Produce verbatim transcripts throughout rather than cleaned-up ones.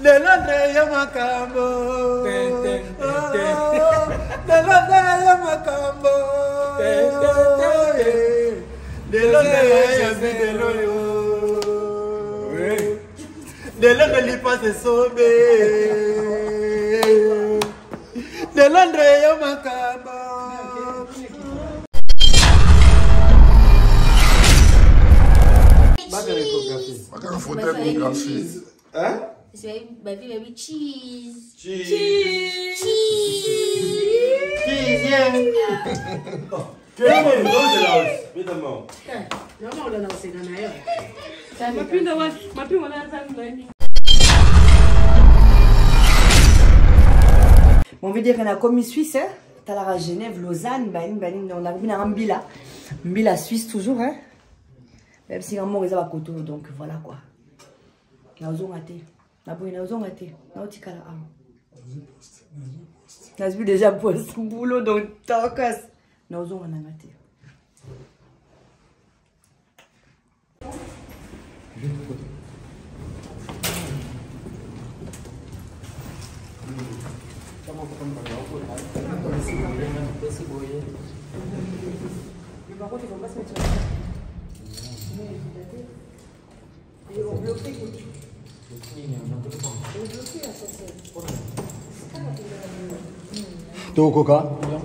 de Londres ya makambo de Londres ya makambo de Londres ya bideloyo de Londres li passe sobe de Londres ya makambo. Baga photographie. Hein? C'est baby baby cheese. Cheese. Cheese. Cheese, yeah. Quel est le nom de la hausse? Évidemment. Maman, on l'a lancé dans la gueule. On veut dire qu'on a commis Suisse, hein? T'as la Genève, Lausanne, ben, ben, on a vu un Mbila. Mbila Suisse toujours, hein? Même si on m'a à côté, donc voilà quoi. Nous avons raté. Nous avons raté. Nous avons raté. Nous avons déjà posé ce boulot, donc tant que nous avons raté. Par contre, il ne faut pas se mettre sur la tête. Et on bloque les coups. On bloque la sauce. T'es au coca?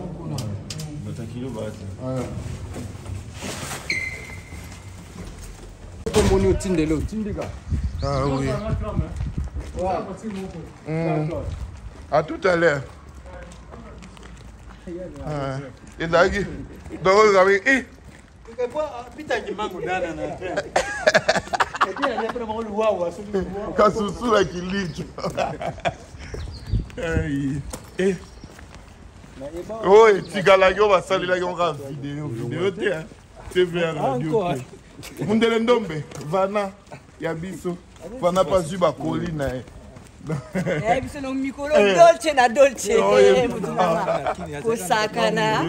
Ah oui. Mmh. À tout à l'heure. Ah. Et d'ailleurs, donc vous avez... Eh. Kasusu la kilicho. Eh. Oh, tigala yo va salir la yo vidéo vidéo te hein. T V radio. Mundele ndombe vana ya biso. Vana pas su ba colline. Eh, biso no mikolo dolce na dolce. Osakana.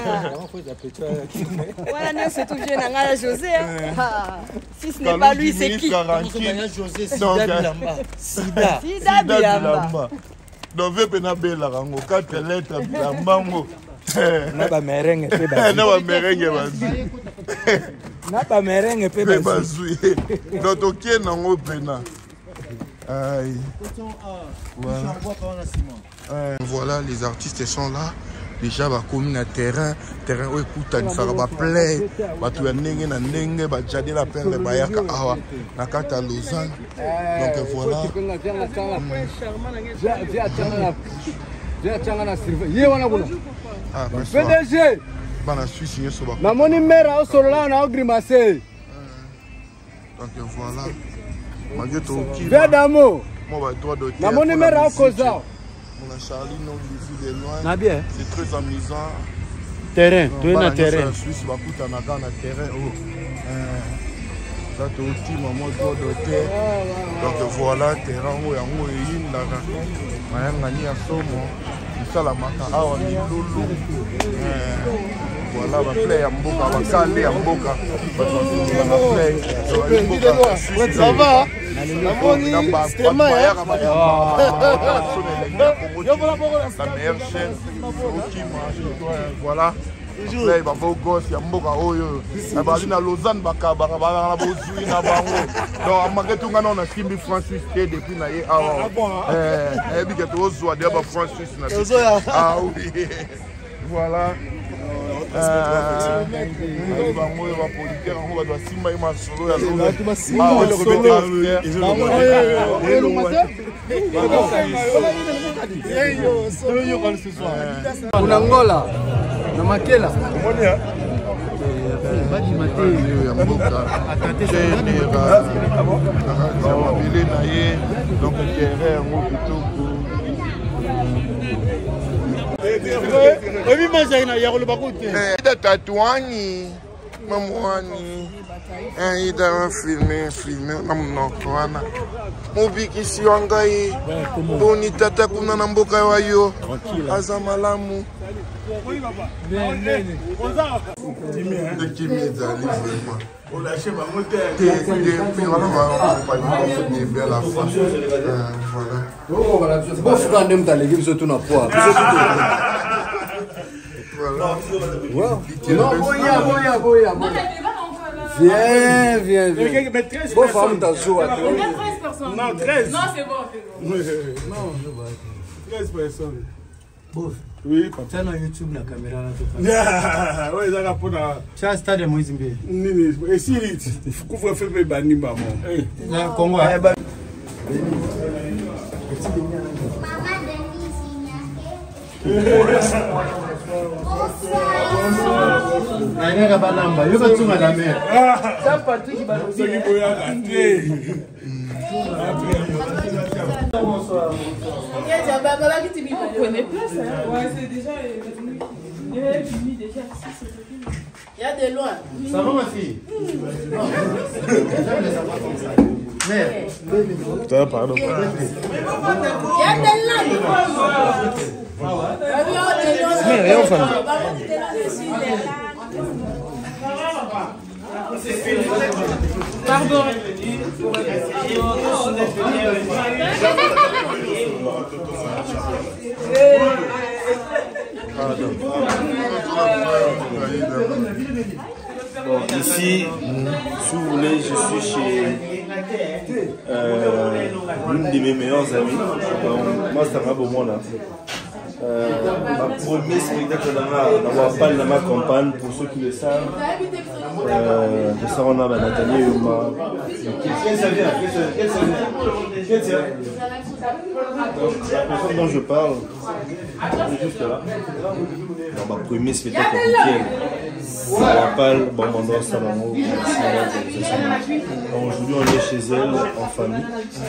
Voilà, nous c'est tout bien à José. Si ce n'est pas lui, c'est qui? José Sida Bilamba. Sida. Sida Bilamba. Donc, je vais vous la rango quatre lettres Bilamba. Na ba merengue pe ba. Na ba merengue ba. Na ba merengue pe ba. Donc, OK nango pena. Aïe. Voilà. Voilà, les artistes sont là. Déjà, bah, comme un terrain, terrain où écoute, il faut bah play, bah tu as n'engue na n'engue, bah jadi la perle bah yaka awa, na kata Lausanne. Donc voilà. Ah, P D G. Bah na Suisse, il y a ça. Na moni mera au solo na au grimacer. Donc voilà. Malgré tout, qui va d'amo. Moi, bah toi de. Na moni mera au Koza. Mon Charlie, non, il de loin. C'est très amusant. Terrain, tu es dans terrain. Suisse, bah, écoute, on a dans le terrain. Là, tu es au team, moi, toi, de terre. Donc voilà, terrain, où il y a un yin, là, il y a un yin à somme. Il y a la mata, ah, on est loulou. Voilà, on va play à Mboka, on va caler à Mboka. On va play. Ça va? La meilleure chaîne, voilà. Là, il va beau gosse, il y a Mboka Oyo. Il va aller à Lausanne, il va aller à donc, à Magatou, on a Simbi Francis depuis Naye. Ah, eh, bien que tu oses dire Francis. Ah, oui. Voilà. Ah, Angola, na Makela. Tatouani. Mamouani. Un ida un filmé, filmé, non, Koana. Mobiki si wangai. Boni tata kuna na mboka wayo. Azamalamu. Bien, bien. De qui m'est allé vraiment. On lâche ma montée. Puis voilà, on va faire bien la fin. Voilà. C'est pas fou quand même t'as l'équipe surtout dans poids. Voilà. Non, boya, boya, boya. Viens, viens, viens. Bon, femme, t'as joué à toi. treize personnes. Non, treize. Non, c'est bon, c'est bon. Non, treize personnes. Bof. Oui, papa. Tu as dans YouTube la caméra là. Oui, ça va pour la. Tu as stade de Moïse Mbé. Nini, et si il faut faire faire bani maman. Là, Congo. Nani kabalamba, yo katunga la mer. Ça Patrick qui va nous dire. Bonsoir. On connaît plus ça. Ouais, c'est déjà. Il est fini déjà. Il y a de loin. Ça va ma fille? Mais, Putain, pardon. Il y a de loin. mais rien enfin. Pardon. Bon, ici, si vous voulez, je suis chez euh, l'une de mes meilleures amies. Donc, moi, c'est un beau moment là. Euh, ma première spectacle dans ma balle dans ma campagne, pour ceux qui le savent. Euh, de ça, on a Nathalie et Uma. Quelle ça vient? Quelle ça vient? Quelle ça vient? La personne dont je parle, est juste là. Dans ma première spectacle officiel. La balle, bon, mon nom, ça va. Aujourd'hui, on est chez elle, en famille.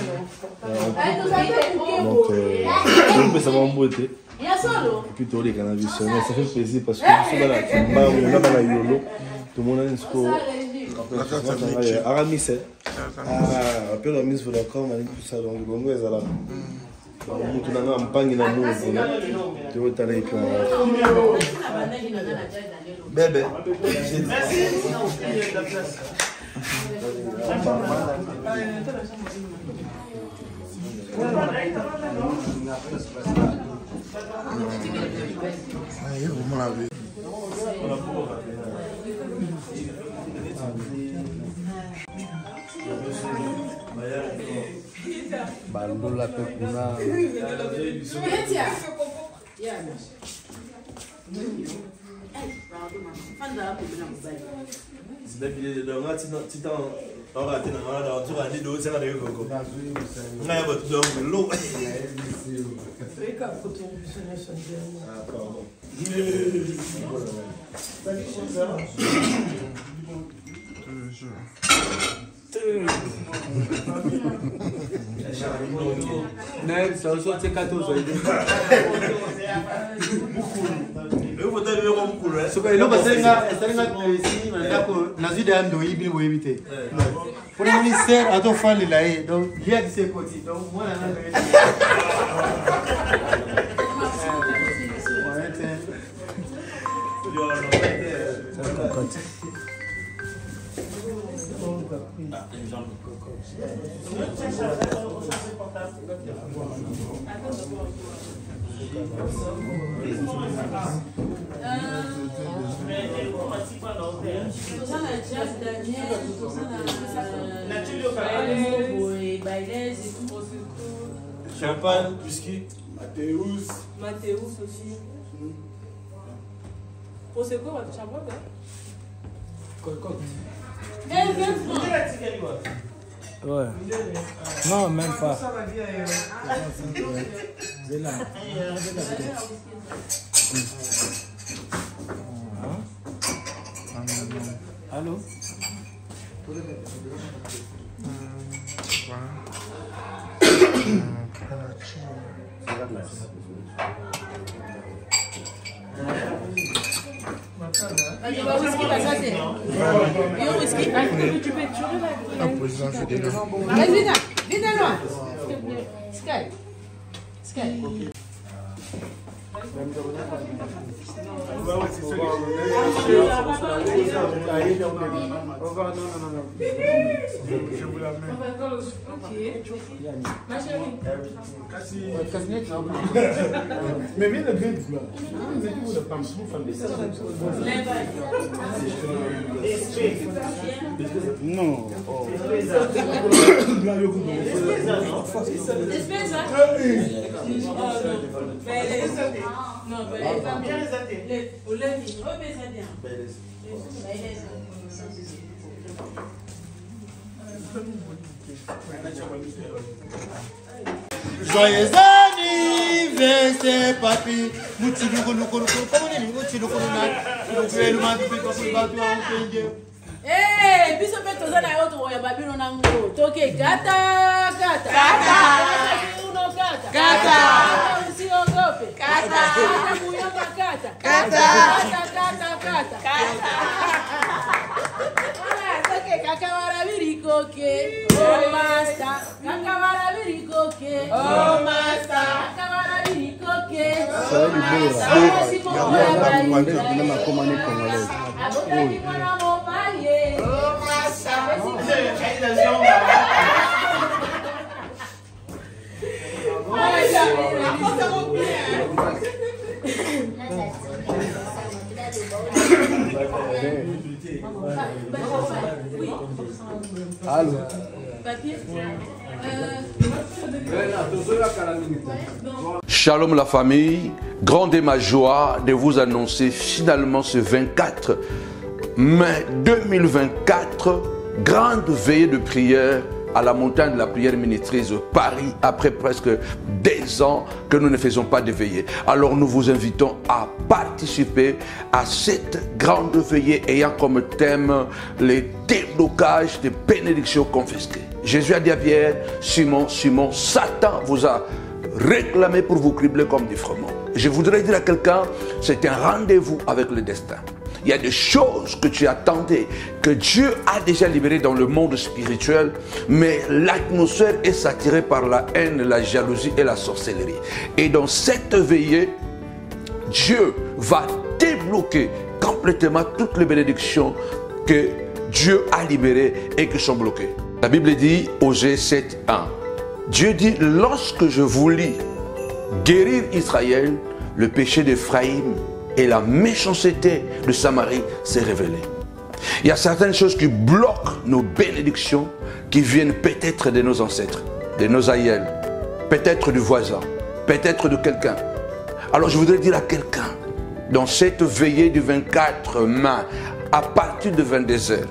Euh, Donc, euh, je peux savoir en beauté. Et puis, tu as les cannabis. Ça fait plaisir parce que je suis dans la Kimba, on a dans la Yolo. Tout le monde a une score. Aramis, ah, après la mise pour la com, on a tout ça. Donc, le bon est là. On a un pang dans le monde. Tu vois, tu as les plans. Bébé. Aí, vamos lá ver. Bandula pekuna. Mais ça aussi c'est quatorze. So que lo basenga esenga ici ndako nazide ando ibili bo éviter. Pour le ministère ato fali la e donc il y a ces côtés donc moi là Champagne, whisky, Mathéus. Mathéus aussi. Prosecco, champagne, Cocotte. Ouais. Non, même pas. C'est là. Allô? Vas-y, va whisky, va ça c'est. Yo, whisky, tu peux tuer là. Un président fédéral. Vas-y, viens, viens là. Sky. Sky. Je vous la mets. Ok. Ma chérie. Mais viens le but là. Non. Espèce, hein? Non, beleza. O Levi, oi, pesadinha. Beleza. Joyeux anniversaire, papi. Moutilu kono kono kono. Comment on dit moutilu kono na? Donc tu es le mari de ton bateau en Kenya. Eh, biso pe toza na yo to ya babino na ngo. Toke kata kata. Kata. Uno kata. Kata. Usiogope. Kata. Kata kuyoka kata. Kata. Kata kata kata. Kata. Ala, toke kaka marabiri koke. Oh master. Kaka marabiri koke. Oh master. Kaka marabiri koke. Ça va être beau là. Il y a un demandé de venir ma commande congolaise. Oui. Allô. Shalom la famille, grande est ma joie de vous annoncer finalement ce vingt-quatre mai deux mille vingt-quatre, grande veillée de prière à la montagne de la prière ministreuse Paris, après presque deux ans que nous ne faisons pas de veillée. Alors nous vous invitons à participer à cette grande veillée ayant comme thème les déblocages des bénédictions confisquées. Jésus a dit à Pierre, Simon, Simon, Satan vous a réclamé pour vous cribler comme du froment. Je voudrais dire à quelqu'un, c'est un rendez-vous avec le destin. Il y a des choses que tu attendais, que Dieu a déjà libérées dans le monde spirituel, mais l'atmosphère est saturée par la haine, la jalousie et la sorcellerie. Et dans cette veillée, Dieu va débloquer complètement toutes les bénédictions que Dieu a libérées et qui sont bloquées. La Bible dit, Osée sept un, Dieu dit, lorsque je voulus guérir Israël, le péché d'Éphraïm et la méchanceté de Samarie s'est révélée. Il y a certaines choses qui bloquent nos bénédictions qui viennent peut-être de nos ancêtres, de nos aïeuls, peut-être du voisin, peut-être de quelqu'un. Alors je voudrais dire à quelqu'un, dans cette veillée du vingt-quatre mai, à partir de vingt-deux heures,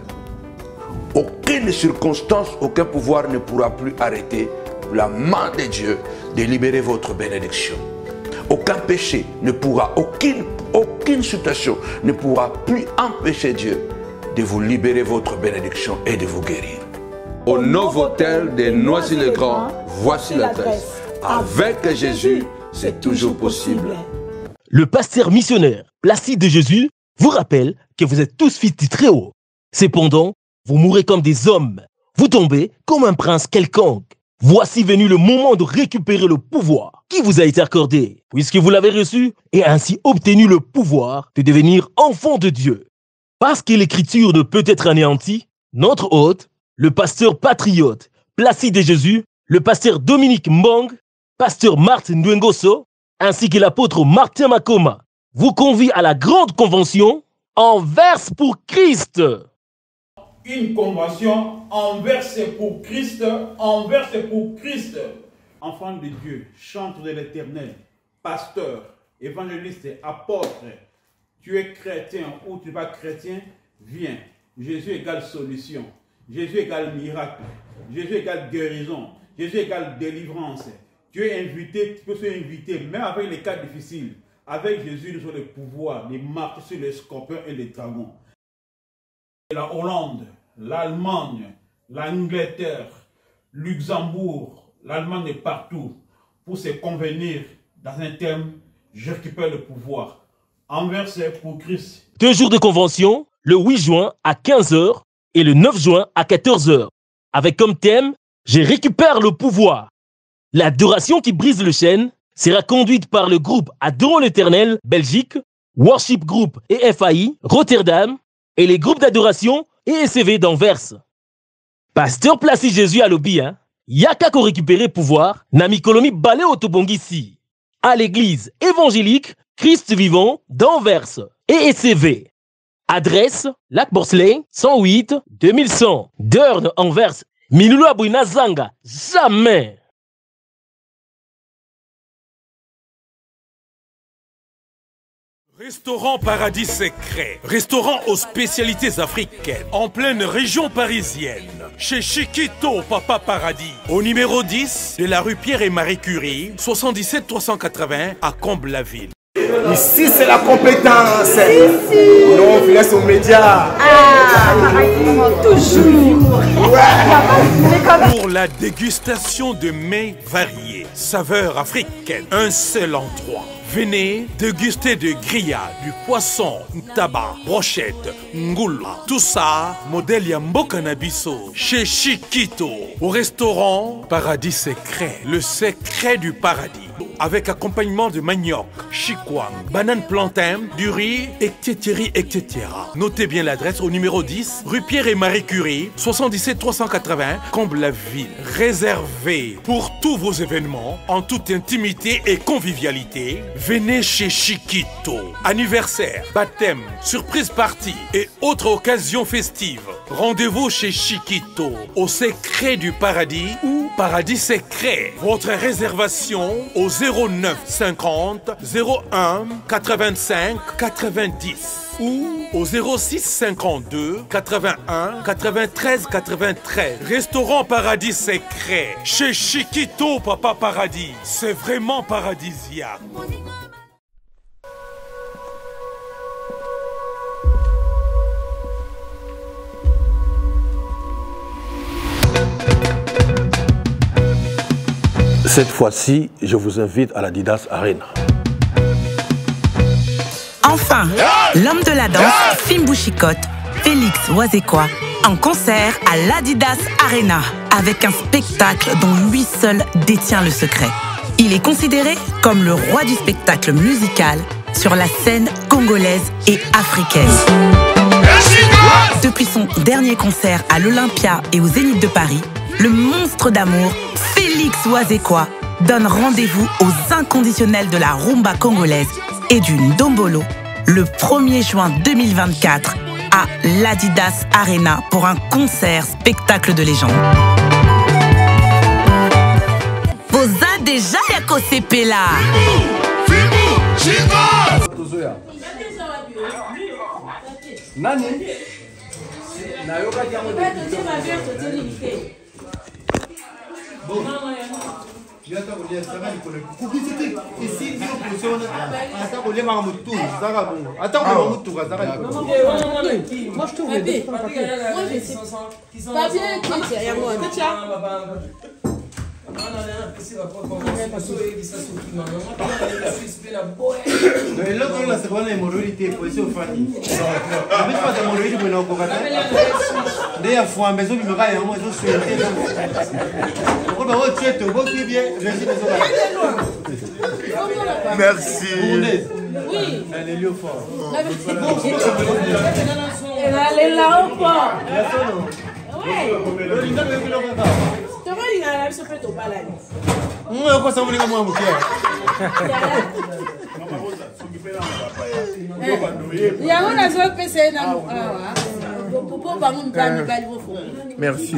aucune circonstance, aucun pouvoir ne pourra plus arrêter la main de Dieu de libérer votre bénédiction. Aucun péché ne pourra, aucune, aucune situation ne pourra plus empêcher Dieu de vous libérer votre bénédiction et de vous guérir. Au Novotel de Noisy-le-Grand, voici l'adresse. Avec Jésus, c'est toujours possible. Le pasteur missionnaire Placide de Jésus vous rappelle que vous êtes tous fils du Très-Haut. Cependant, vous mourrez comme des hommes. Vous tombez comme un prince quelconque. Voici venu le moment de récupérer le pouvoir qui vous a été accordé, puisque vous l'avez reçu et ainsi obtenu le pouvoir de devenir enfant de Dieu. Parce que l'écriture ne peut être anéantie, notre hôte, le pasteur patriote Placide de Jésus, le pasteur Dominique Mbong, pasteur Martin Nduengoso, ainsi que l'apôtre Martin Makoma, vous convient à la grande convention Anvers pour Christ. Une convention envers pour Christ, envers pour Christ. Enfant de Dieu, chantre de l'Éternel, pasteur, évangéliste, apôtre, tu es chrétien ou tu n'es pas chrétien, viens. Jésus égale solution, Jésus égale miracle, Jésus égale guérison, Jésus égale délivrance. Tu es invité, tu peux se inviter, même avec les cas difficiles. Avec Jésus, nous avons le pouvoir de marcher sur les scorpions et les dragons. La Hollande, l'Allemagne, l'Angleterre, Luxembourg, l'Allemagne est partout pour se convenir dans un terme, je récupère le pouvoir. Anvers pour Christ. Deux jours de convention, le huit juin à quinze heures et le neuf juin à quatorze heures. Avec comme thème, je récupère le pouvoir. L'adoration qui brise le chêne sera conduite par le groupe Adorons l'Éternel, Belgique, Worship Group et F A I, Rotterdam, et les groupes d'adoration et S C V d'Anvers. Pasteur Placé Jésus à l'Obi, hein? Yaka ko récupérer pouvoir, Nami Kolomi Balé Otobongisi. À l'église évangélique Christ vivant d'Anvers et S C V. Adresse Lac Borsley, cent huit, deux mille cent, Deurne, Anvers. Minulu Abouina Zanga, jamais. Restaurant Paradis Secret, restaurant aux spécialités africaines, en pleine région parisienne, chez Chiquito Papa Paradis, au numéro dix de la rue Pierre et Marie Curie, soixante-dix-sept trois cent quatre-vingts à Comble-la-Ville. Ici, c'est la compétence. Ici. Non, on laisse aux médias. Ah, toujours. Ouais. Pour la dégustation de mets variés, saveurs africaines, un seul endroit. Venez déguster de grillades, du poisson, tabac, brochette, ngoula. Tout ça, modèle Yambo Canabiso, chez Chiquito, au restaurant Paradis Secret, le secret du paradis. Avec accompagnement de manioc, chikwang, banane plantain, du riz, et cetera et cetera. Notez bien l'adresse au numéro dix, rue Pierre et Marie Curie, soixante-dix-sept trois cent quatre-vingts, Comble-la-Ville. Réservé pour tous vos événements, en toute intimité et convivialité. Venez chez Chiquito. Anniversaire, baptême, surprise party et autres occasions festives. Rendez-vous chez Chiquito, au secret du paradis ou Paradis Secret. Votre réservation au zéro neuf cinquante zéro un quatre-vingt-cinq quatre-vingt-dix ou au zéro six cinquante-deux quatre-vingt-un quatre-vingt-treize quatre-vingt-treize. Restaurant Paradis Secret, chez Chiquito Papa Paradis. C'est vraiment paradisiaque. Cette fois-ci, je vous invite à l'Adidas Arena. Enfin, l'homme de la danse, Fimbu Chicotte, Félix Wazekwa, en concert à l'Adidas Arena, avec un spectacle dont lui seul détient le secret. Il est considéré comme le roi du spectacle musical sur la scène congolaise et africaine. Depuis son dernier concert à l'Olympia et au Zénith de Paris, le monstre d'amour, Félix Wazekwa, donne rendez-vous aux inconditionnels de la rumba congolaise et du Ndombolo le premier juin deux mille vingt-quatre à l'Adidas Arena pour un concert spectacle de légende. Vous avez déjà Yako Sepela. Nani? Bon. Je vais t'envoyer ça va Nicolas. Publicité ici nous posons attends on les va en tout ça va bon. Attends on va tout ça va. Moi je trouve les moi je sais pas bien qui c'est ya moi. Mais là quand la seconde hémorroïde pour essayer de faire. Avec pas d'hémorroïde pour nous cocater. D'ailleurs faut un besoin de me cailler moi je suis. On va voir tu es bon qui bien, je suis désolé. Merci. Oui. Elle est lieu fort. Elle est là au fort. Moi, quoi ça veut dire moi, mon cœur? Merci.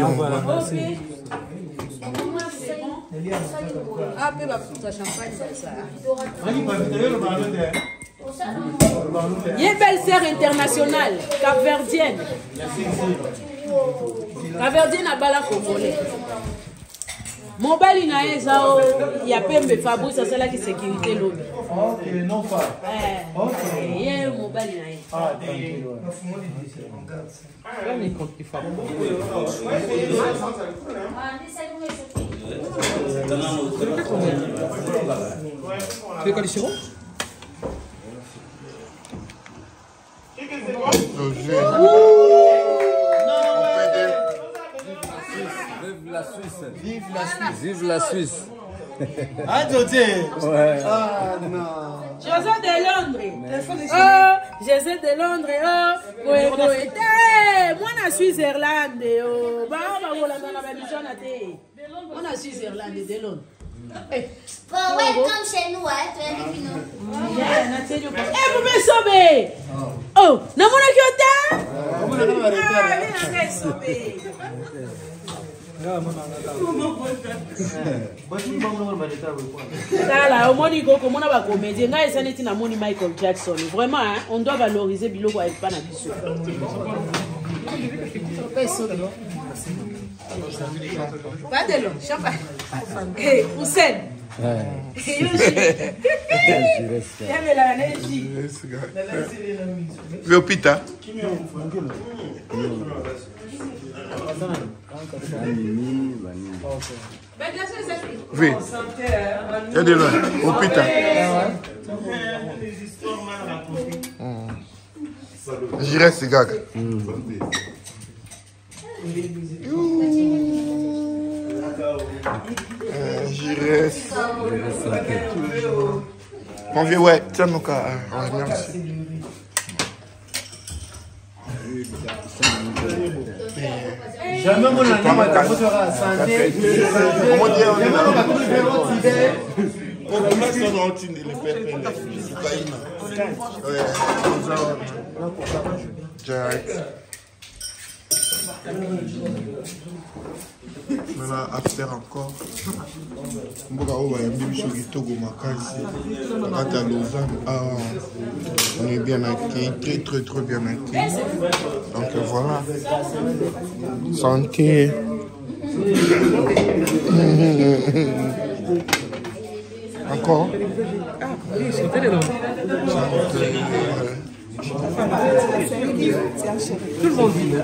Il y a une belle sœur internationale, capverdienne. Capverdienne à Bala Congolais. Mon bali na ezao ya pembe Fabrice ça c'est là qui sécurité lobby. OK, non pas. Eh. OK. Hier mon bali na ezao. Ah, tranquille. On est contre il faut. Tu veux quoi les sirop? José. Vive la Suisse. Vive la Suisse. Vive la Suisse. Ah, José. Ouais. Ah, non. José de Londres. Oh, José de Londres. Oh, ouais, ouais. Moi, je suis Irlandais. Oh, bah, on va voir la mission à thé. On a suis Irlandais de Londres. Bon, welcome chez nous, hein. Tu es avec nous. Eh, vous me sauvez. Oh, non, mon akiota. Là, au moins, il faut qu'on a comédien. Là, ça n'est pas Michael Jackson. Vraiment, hein, on doit valoriser Biloko avec pas d'habitude. Pas de l'eau, champagne. Eh, Hussein. Le pita. Oui. Il y a des lois. Au pita. J'irai ce gars. Euh, J'irai. Mon vieux, ouais, tiens mon cas. Ouais, merci. Jamais mon ami m'a sera santé. Comment dire, on est là. On a mis ça dans le tune et le pépé. Ouais, direct. Maintenant, after encore. Mboka Oba Yambi Bicho Togo Makasi. À Lausanne, ah, on est bien accueillis, très très très bien accueillis. Donc voilà. Santé. Encore. Ah, oui, c'était les noms. Tout le monde vide.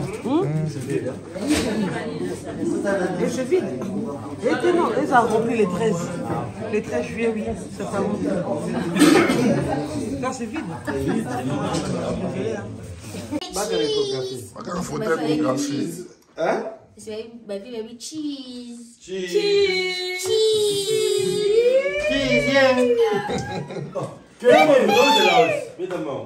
Et je vide. Et non, ils ont rempli les treize. Les treize juillet, oui, c'est pas bon. Là, c'est vide. Regarde, photographie. Hein? C'est baby, baby, cheese. Cheese. Cheese. Cheese, yeah. Évidemment.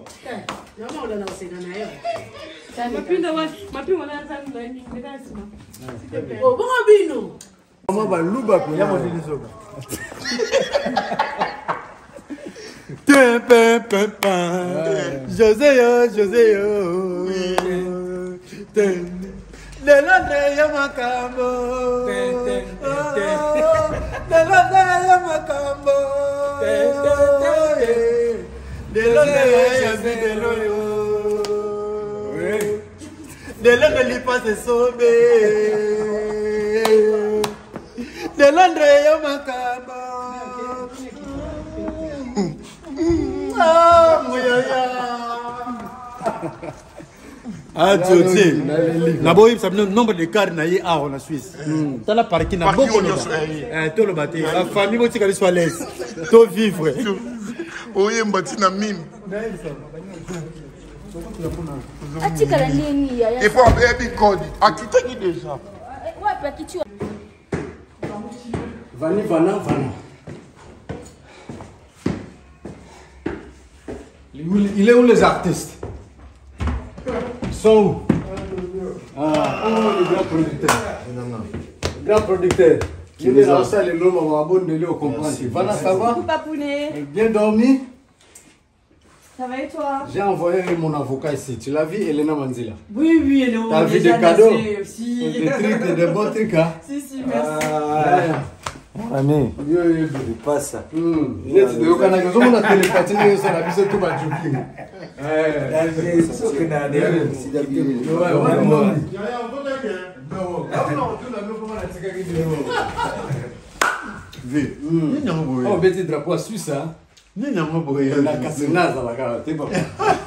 Oh, bon, Bino. Moi, bah, louba, il y a mon délisoga. José, yo, José, yo. De Londres, yo, Macambo. De Londres, yo, Macambo. De Londres, yo, de Loyo. De Londres, il passe sauvé. De Londres, yo, Macambo. Ah, mouyaya. Ah, tu sais, là-bas, il y a un nombre de cars en Suisse. Tu as la parking à beaucoup de gens. Tu as le bâti. La famille, tu as soit l'aise. Tu vivre. Oui, il y a un bâti dans mine. Il faut un baby code. À qui t'as dit déjà? Ouais, pas qui tu as. Vani, Vana, Vana. Il est où les artistes? Ils sont où? Ah, oh, le grand producteur. Le grand producteur. Qui est dans ça, les noms, on va abonner au comprendre. Vana, ça va? Bien dormi? Ça va et toi? J'ai envoyé mon avocat ici. Tu l'as vu, Elena Manzila? Oui, oui, elle est au T'as vu des cadeaux? Si. Des trucs, des bons trucs, hein? Si, si, merci. Ah, Ami, yo, yo, il passe ça. Hum, il est de Okana, nous avons la télépatine, nous avons la bise tout bas joking. C'est sûr que n'a rien. C'est d'habitude. Ouais, ouais, ouais. Non, non, oh, bête drapeau à Suisse, hein? Non, non, moi, pour y aller. La casse naze à la gare, t'es pas.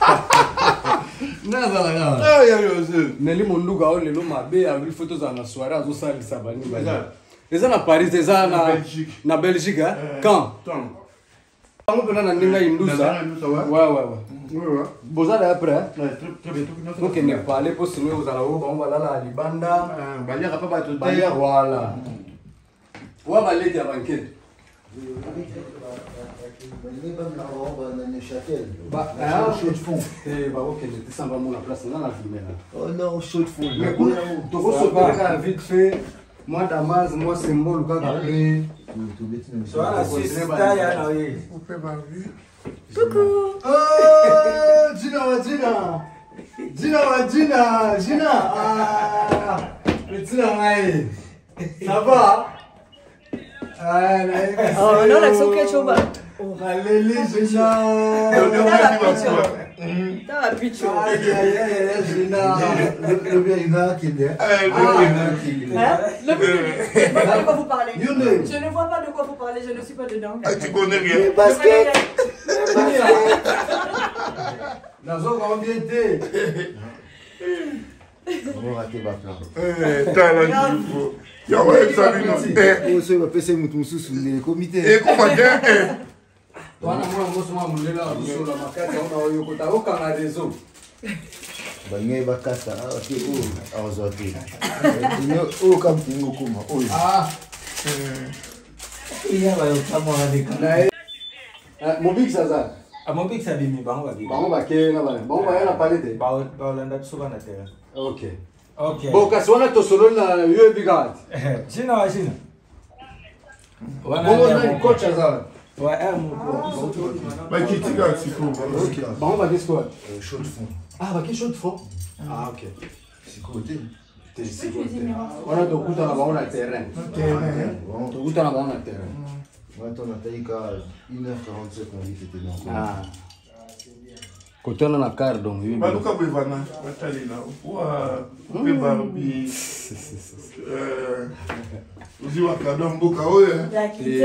Naze à la gare. Ah, y'a eu aussi. Nelly Monduga, on est l'homme à B, avec les photos à la soirée, à Zosa, les Sabani. Les gens à Paris, les gens à Belgique, hein? Quand? Quand? On peut aller à Ninga Indousa. Ouais, ouais, ouais. Vous allez après, hein? Donc, il n'est pas allé pour signer aux alarmes, on va là, à Libanda. Balière, pas tout Balière, voilà. Où va aller à banquette? Bah, ah, chaud de fond. Eh, bah, ok, j'étais sans vraiment la place, on a la filmé là. Oh non, chaud de fond. Mais pour tu reçois vite fait, moi, Damas, moi, c'est moi, le gars, après. Soit la Suisse, taille, Vous pouvez m'avoir vu. Coucou. Oh, Gina, Gina. Gina, Gina, Gina. Ah, le Gina, ça va? Oh non, l'accent que tu vas. Allez, Gina. T'as la pitch. Aïe, aïe, aïe, Gina. Le bien, il va qui est. Le je ne vois pas de quoi vous parlez. Je ne vois pas de quoi vous parlez, je ne suis pas dedans. Ah, tu connais rien. Basket. Nous avons bien été. On va rater ma plan. Eh, t'as la niveau. Il y a un salut, non? Eh, oh, ça va passer mon tout sous le comité. Eh, comment dire? Eh. Toi, moi, moi, moi, moi, là, sur la maquette, on a eu au côté, aucun réseau. Bangé bakata, ok, oh, azote. Oh, comme tu nous comment? Oh, ah. Il y a un peu de mon big Sazar. Ah, mon big Sabi, mais bon, on va qu'il na bana. Bon, on va y aller palette. Bah, on a souvent la terre. Ok. Ok. Bon, quand on a tout solo na yo bigat. Gina, Gina. Bon, on a un coach Sazar. Ouais, un mot. Mais qui t'y garde, c'est cool. Bon, on va dire quoi? Chaud de fond. Ah, bah, quel chaud de fond? Ah, ok. C'est côté. On a tout coup dans la bande à terrain. Tout coup dans la bande à terrain. Moi, on a taillé qu'à une heure quarante-sept, on dit que c'était bon. Ah. Côté on a la carte, donc oui. Bah, nous, quand on va là, on va aller là. On va Barbie. Vous avez un cadeau, beaucoup, oui.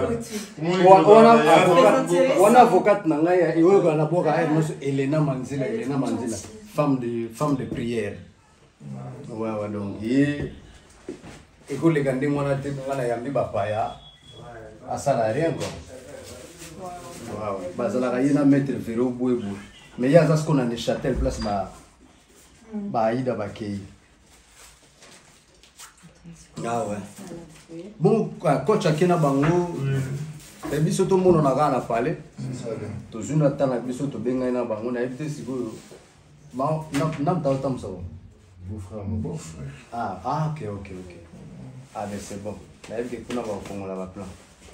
On a avocat, il y a un avocat, Elena Manzila, Elena Manzila, femme de, femme de prière. Ouais, ouais, donc, et écoute, les gars, on a dit qu'on a yambi papaya, à ça n'a rien, quoi. Wow, bah, ça n'a rien à mettre le verrou, boué, boué. Mais il y a ça qu'on a des châtels, place, bah, bah, il y a des bakay. Ah ouais. Bon, coach à Kena Bango, et bien surtout, on a gagné à parler. Toujours, on a tant à bien surtout, bien gagné à Bango, on a évité si vous. Non, non, non, non, ça va. Beau-frère, mon beau-frère. Ah, ah, ok, ok, ok. Ah, mais c'est bon. Là, il y a quelqu'un qui va faire plan.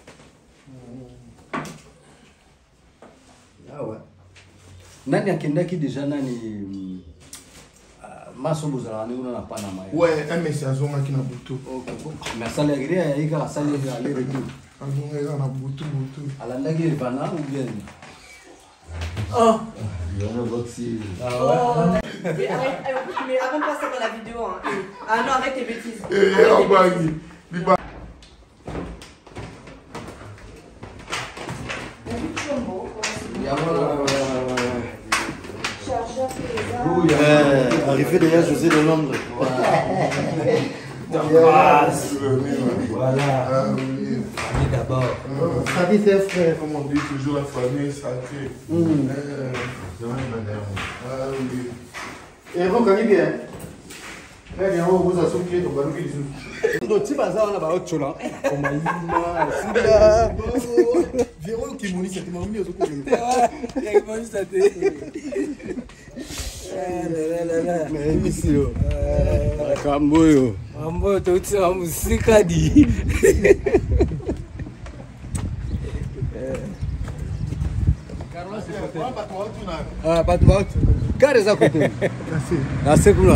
Ah ouais. Nani akendaki déjà nani maso bozala ni una pa na mai. Ouais, un message on a qui na butu. OK. Mais ça les gris ya ika ça les aller retour. On est na butu butu. Ala ndaki bana ou bien. Oh. Il y a un boxy. Ah ouais. Mais avant de passer dans la vidéo hein. Ah non, arrête tes bêtises. Eh, on va y. Euh, arrivé déjà José de Londres. Voilà. Famille d'abord. Famille, c'est frère. Comme on dit toujours, la famille, ça fait. Et vous connaissez bien. Très bien, on vous a soufflé au ballon qui dit. Donc, si bazar on a pas autre chose là. On m'a dit, Véron qui m'a dit, c'était mon mieux. Il m'a dit, c'était. Mais ici, Kamboyo. Mambo, tu sais, la musique a dit. Ah, pas de baut. Carré ça côté. Merci. Merci.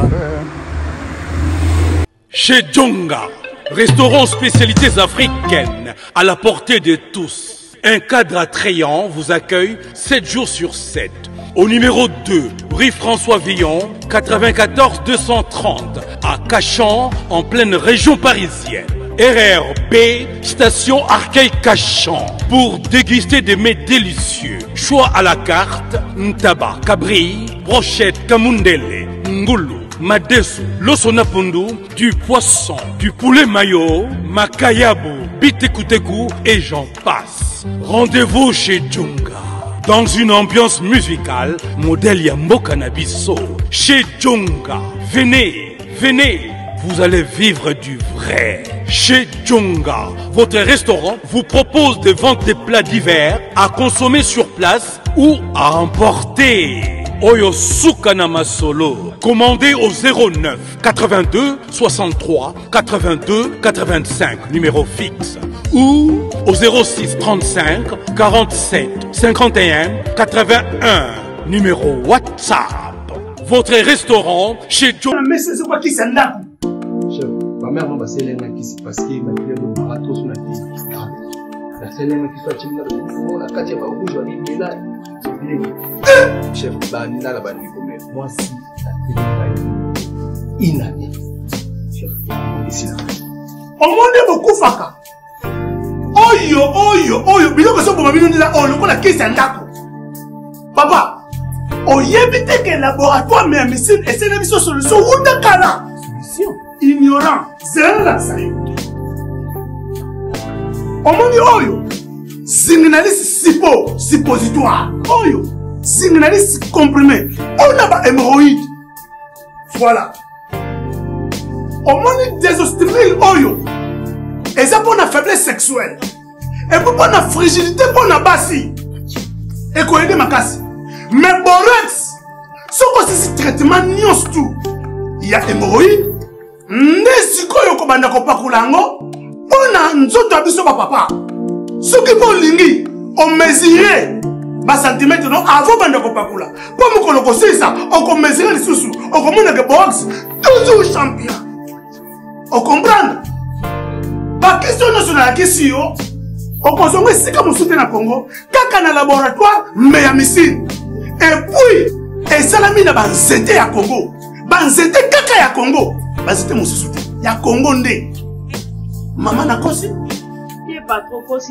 Chez Djonga, restaurant spécialités africaines, à la portée de tous. Un cadre attrayant vous accueille sept jours sur sept. Au numéro deux, rue François Villon, quatre-vingt-quatorze deux cent trente, à Cachan, en pleine région parisienne. R R B, station Arcueil-Cachan, pour déguster des mets délicieux. Choix à la carte, ntaba, cabri, brochette, kamundele, ngoulou, madesu, losonapundu, du poisson, du poulet mayo, makayabu, bitekuteku et j'en passe. Rendez-vous chez Djonga. dans une ambiance musicale, modèle Yambo Cannabiso, chez Djonga. Venez, venez, vous allez vivre du vrai. Chez Djonga, votre restaurant vous propose de vendre des plats divers à consommer sur place ou à emporter. Oyo Sukanama Solo. Commandez au zéro neuf quatre-vingt-deux soixante-trois quatre-vingt-deux quatre-vingt-cinq, numéro fixe. Ou au zéro six trente-cinq quarante-sept cinquante et un quatre-vingt-un, numéro WhatsApp. Votre restaurant chez Joe. Mais c'est quoi qui s'en a? Chef, ma mère m'a passé l'un qui s'est passé, ma mère m'a barato sur la tête. La seule qui soit chimna, on a quatre fois où je vais aller là. Chef, bah, n'a la banni comme moi si la télé inane. Chef, ici là. Au monde beaucoup faka. Oyo, oyo, oyo, biloko so boma bino ndila oyo lokola kisi ya ndako. Papa, oyebi te ke laboratoire mais médecine esene biso solution wuta kala. Solution ignorant, zela la sayo. Omoni oyo, zinginalisi sipo, suppositoire. Oyo, zinginalisi comprimé. On a ba hémorroïde. Voilà. Omoni désostimile oyo. Et ça pour la faiblesse sexuelle. Et pour la fragilité pour la bassi. Et qu'on aide ma casse. Mais borax, ce que c'est ce traitement nios tout. Il y a hémorroïde. N'est-ce que vous avez pakulango? On a un autre abisso papa. Ce qui pour l'ingi, on mesurait. Bas centimètre non avant bandako pakula. Pour me colocoser ça, on peut mesurer les sous-sous. On commande que borax toujours champion. On comprend? La question nationale qui on consomme ici comme soutien à Congo, kaka na laboratoire, mais à missile. Et puis, et ça la mine banzete à Congo. Banzete kaka ya Congo. Banzete mon soutien. Ya Congo ndé. Maman n'a kosi? Il n'est pas trop kosi.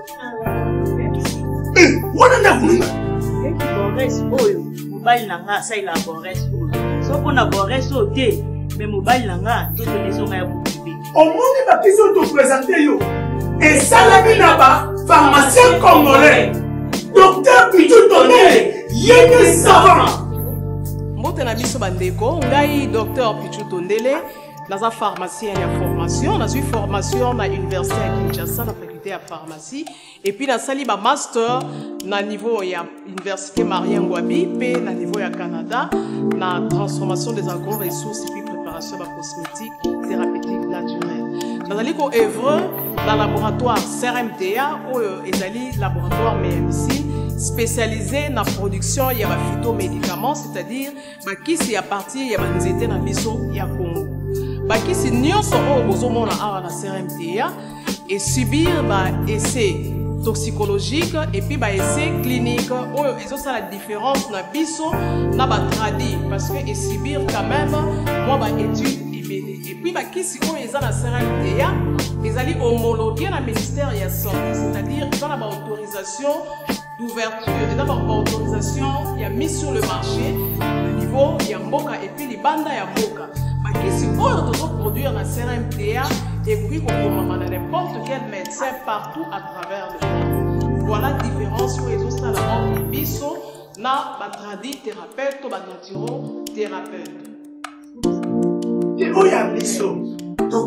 Eh, wana na kununga. Et qui borès oyo, mobile nanga ça il a borès oyo. So qu'on a borès au thé, mais mobile nanga, tout le maison a beaucoup. Au monde la question te présenter yo. Et ça la vie là-bas, pharmacien congolais, docteur Pichou Tondele, yéné savant. Mbote na biso bandeko, ngai docteur Pichou Tondele, naza pharmacien ya formation, naza formation na université à Kinshasa na faculté ya pharmacie et puis na sali ba master na niveau ya université Marien Ngouabi pe na niveau ya Canada na transformation des agro-ressources et puis préparation de cosmétiques thérapeutique naturelle. Nous allons œuvrer dans le laboratoire C R M T A ou le laboratoire M M C spécialisé dans la production de phytomédicaments, c'est-à-dire qui est à partir de nzete na biso ya Congo. Qui est nyonso o bozomona awa na C R M T A et subir ba essai toxicologique et puis ba essai clinique ou et ça la différence na biso na ba tradi parce que et subir quand même moi ba étude et puis bah qui si on est dans la C R M T A ils allaient homologuer le ministère de la santé, c'est-à-dire dans la autorisation d'ouverture et d'abord autorisation il y a mis sur le marché le niveau il y a mboka et puis les bandes il y a mboka bah qui si on doit produire la C R M T A et puis on commande n'importe quel médecin partout à travers le monde. Voilà la différence où ils ont ça la biso na ba tradi thérapeute ou ba naturo thérapeute. Et où y a des choses? Donc,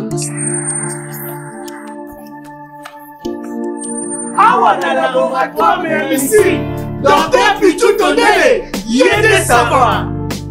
awa na laboratoire mais ici, docteur Pichou Tondele, yéné savant.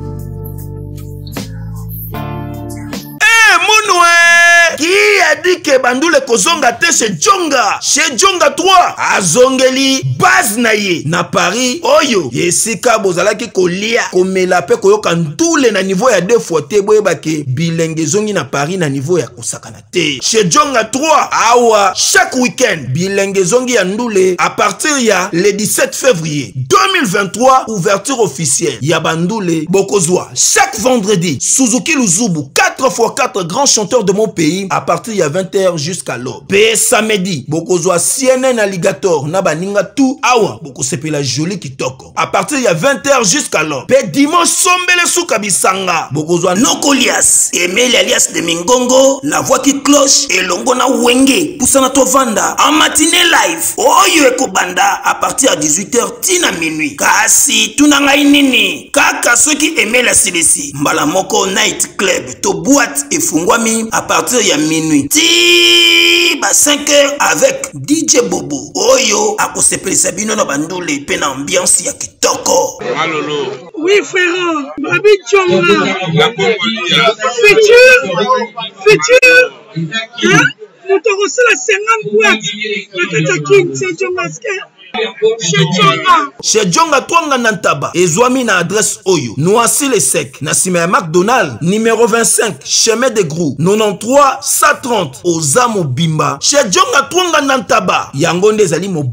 Eh, Mounoué! Qui a dit que Bandoule Kozonga te chez Djonga? Chez Djonga trois, à Zongeli, base naye, na Paris, Oyo, Yesika Bozalaki Kolia, Komela pe Koyoka Ntoule na niveau ya deux fois te, Boyebake, Bilenge Zongi na Paris na niveau ya Kosakana te. Chez Djonga trois, Awa, chaque week-end, Bilenge Zongi ya Ndoule, à partir ya le dix-sept février deux mille vingt-trois, ouverture officielle, ya Bandoule, Bokozwa, chaque vendredi, Suzuki Luzubu, quatre fois quatre grands chanteurs de mon pays, à partir ya vingt vingt heures jusqu'à l'aube. Pe samedi, bokozwa C N N Alligator na baninga tout awa bokosepela joli kitoko. À partir ya vingt heures jusqu'à l'aube. Pe dimanche sombele suka bisanga bokozwa Nokolias, Emile alias de Mingongo, la voix qui cloche et longo na wenge poussana tovanda en matinée live. Oyo ekobanda à partir à dix-huit heures tina minuit. Kasi tunanga inini kaka ceux qui aimaient la C D C. Mbala moko night club to boîte et fungwami à partir ya minuit. Ti ba cinq heures avec D J Bobo. Oyo akosepeli sabino na bandole pe na ambiance ya kitoko. Malolo. Oui frère, Babi Tchonga. Futur, futur. Hein? Nous te reçons la cinquante boîtes. Le Katakin, c'est Tchonga. Chez Djonga Twanga Nantaba, Ezwami na adresse Oyo, Noisy le Sec, Nassime McDonald, numéro vingt-cinq, chemin de Grou, quatre-vingt-treize cent trente, Ozamo Bimba, chez Djonga Twanga Nantaba, Yangonde Zali